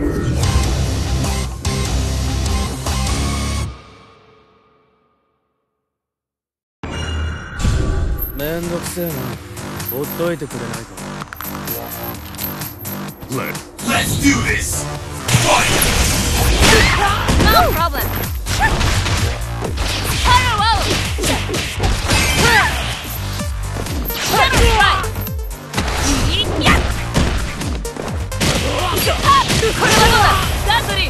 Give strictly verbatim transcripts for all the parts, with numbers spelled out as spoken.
めんどくせえな。ほっといてくれないか。 Let's do this! Fight! No problem! Fire roll! Shadow strike! Yeah! これはどうだ Dudley!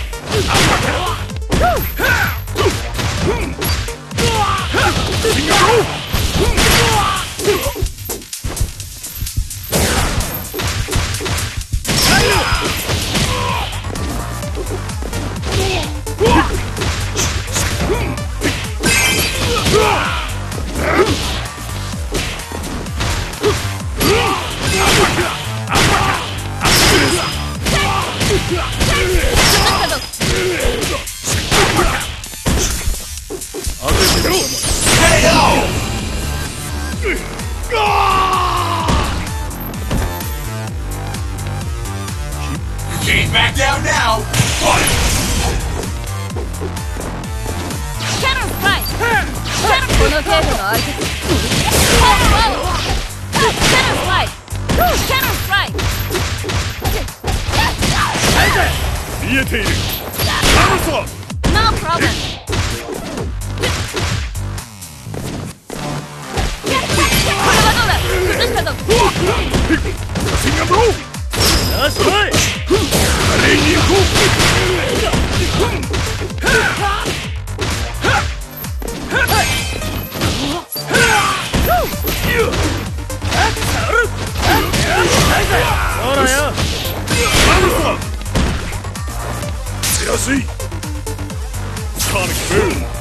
Can't back down now! Fight! Shadow strike! Shadow この程度の相手。Fire roll! Shadow strike! Shadow strike! 見えている。 No problem! これはどうだ崩したぞ。 シンガブロー。よし来い。レイに行こう。 ほらよ。 しやすい。カーミック。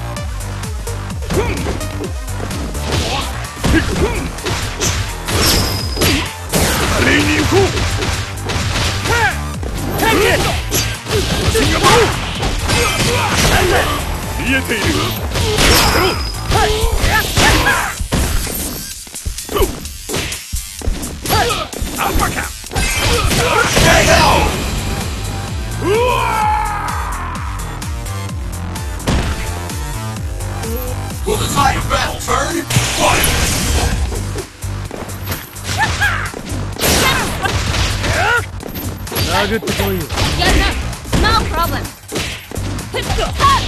レイに行こう。シンガブロー。見えている。アッパーカッ。 Will the tide of battle turn? Fight! Now good to go you. Yes, sir. No problem. Shadow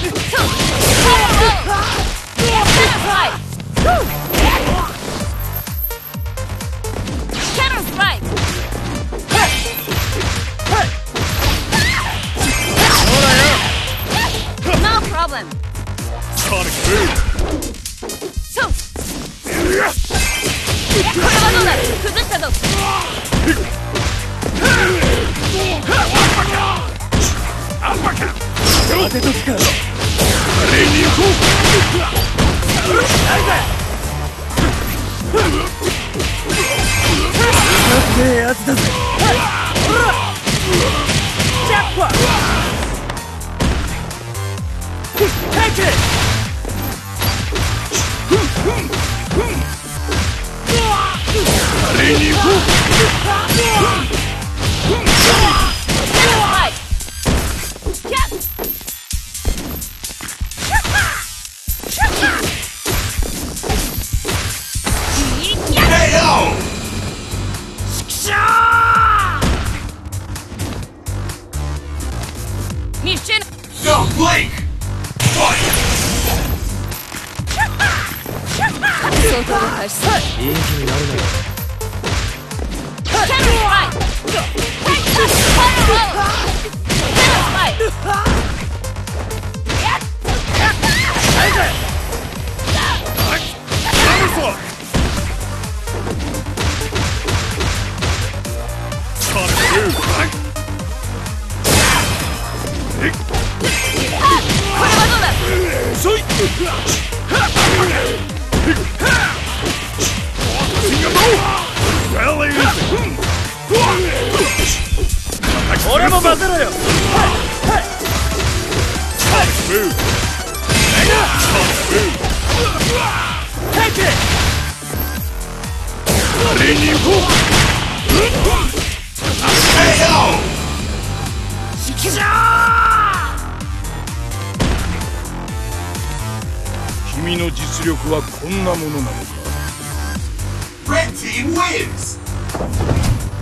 strike. Shadow strike. No problem. Sonic boom. これはどうだ崩したぞ。 アッパーカッ。 当てとくか。 レイに行こう。 すげえやつだぜ。ジャッパー。タイチ。 レイに行こう。 Mission. Don't blink! Fight! 相当で開始。 いい気になるなよ。 Shadow strike. Fire roll. Shadow strike. 俺も混ぜろよ。 君の実力はこんなものなのか。 Red team wins!